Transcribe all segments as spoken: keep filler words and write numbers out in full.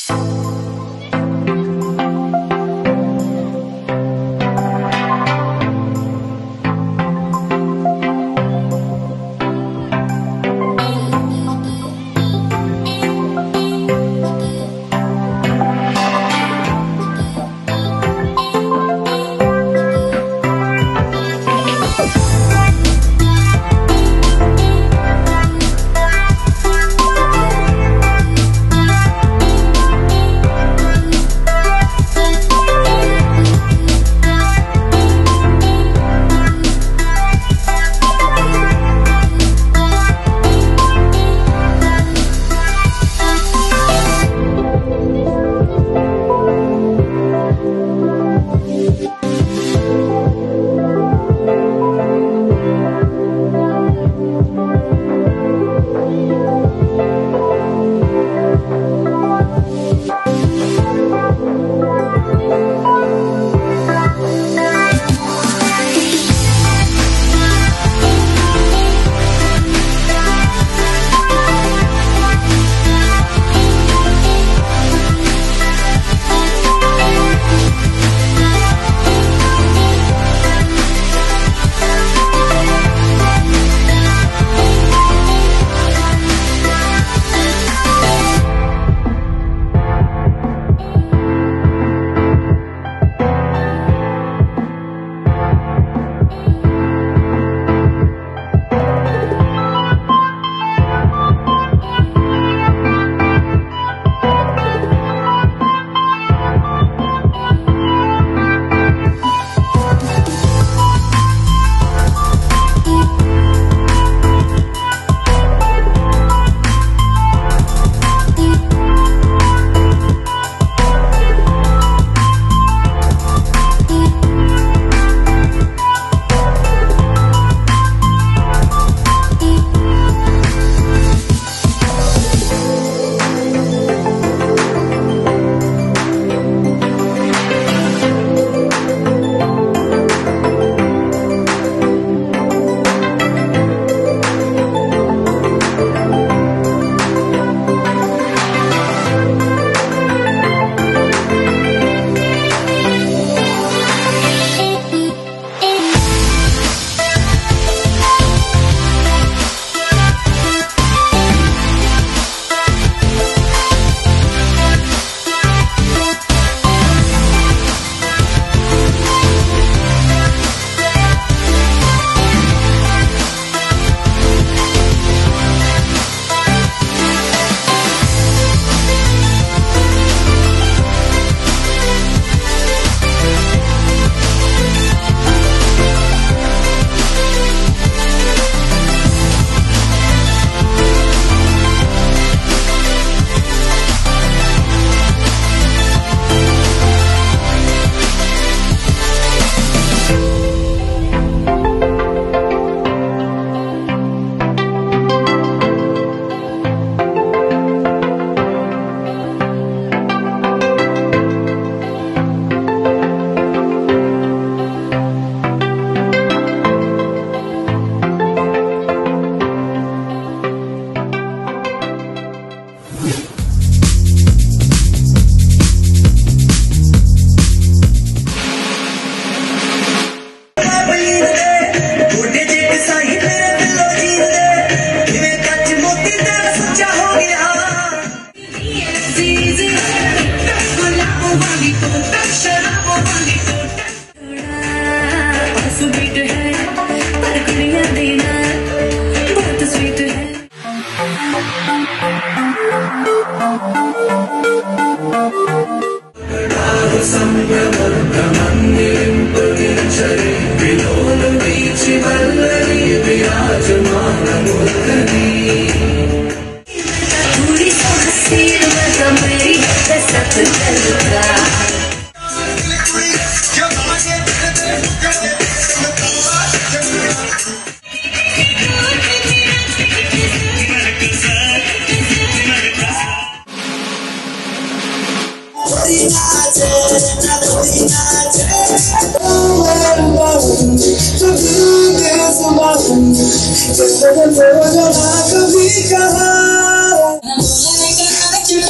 कभी कहा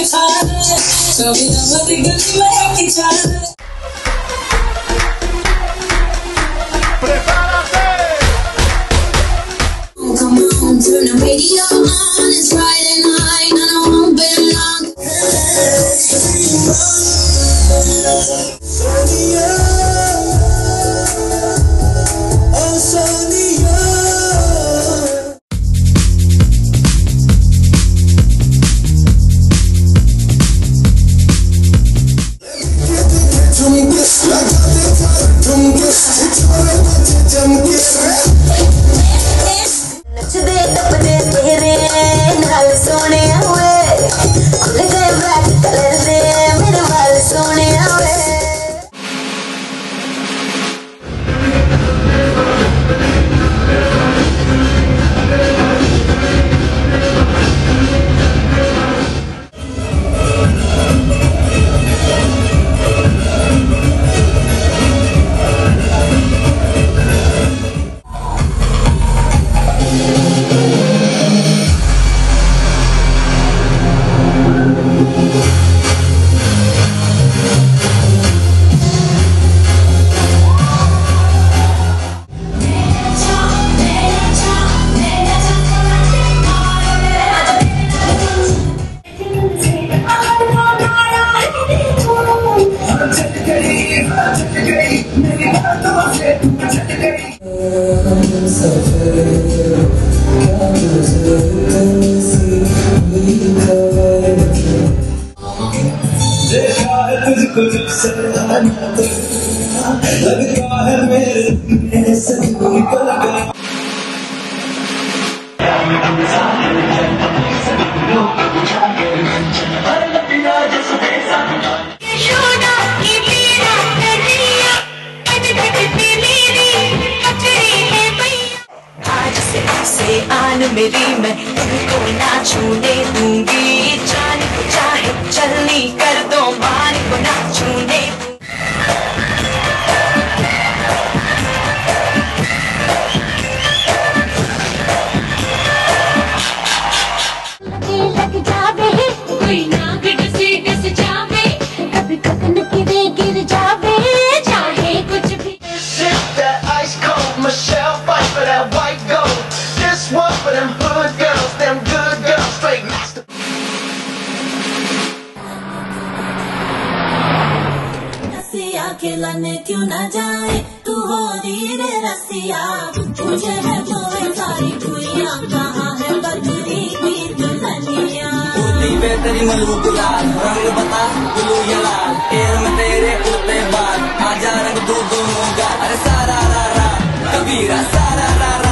सारे कभी हमारी गली में की चाहे Come on, turn the radio on, it's Friday night, and I won't be long. Sonia, oh Sonia. देखा है तुझको जब से लगता है मेरे से कोई कर गया से आन मेरी मैं तुमको ना छूने दूंगी जान को चाहे चलनी कर दो मान को ना छूने लग जावे कोई नाग डसे डस जावे कभी कदम गिरे गिर जावे चाहे कुछ भी Sip that ice cold Michelle fight for that white gold. This one for them hood girls, them good girls, straight master. रसिया खिलाने क्यों ना जाए तू हो रे रसिया तुझे है जो सारी दुनिया कहाँ है बदली की दुल्हनिया उल्ली पे तेरी मलूक लाल रंग बता गुलू या लाल तेरे में तेरे उड़ते बाल आजा रंग दो दोनों का अरे सारा रा रा कबीरा सारा रा रा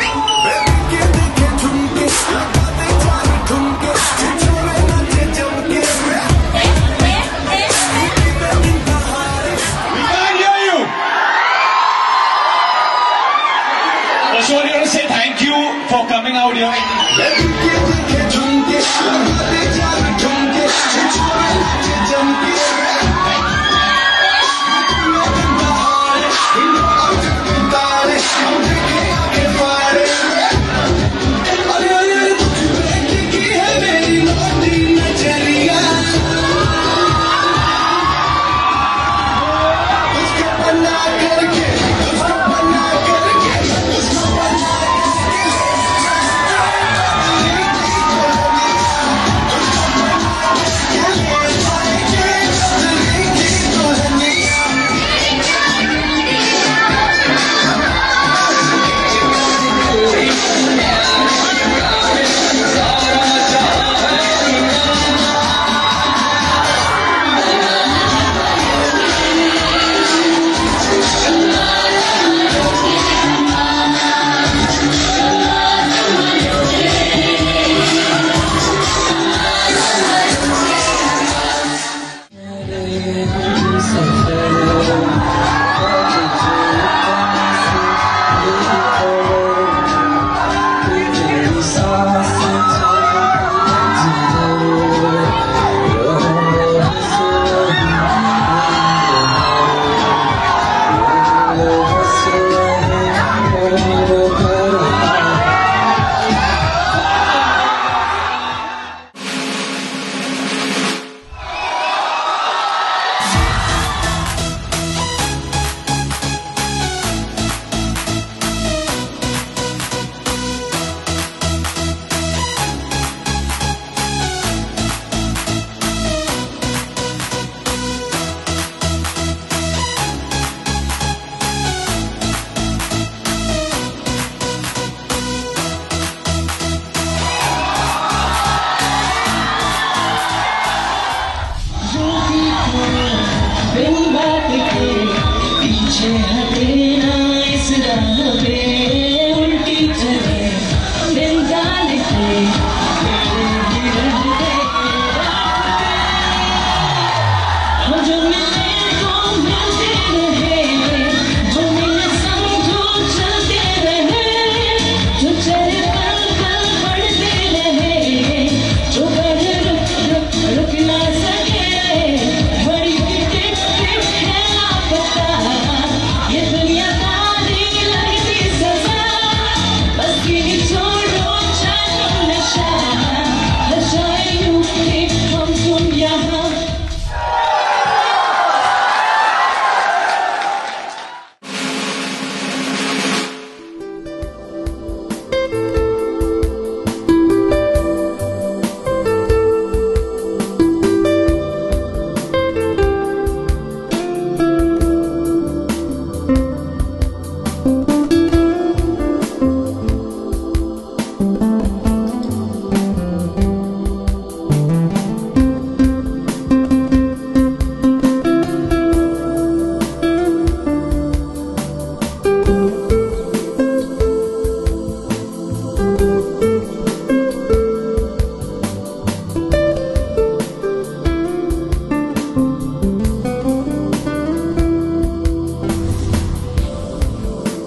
So I want to say thank you for coming out here.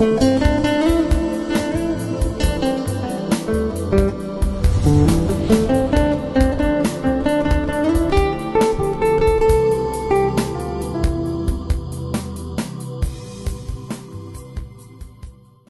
Thank you.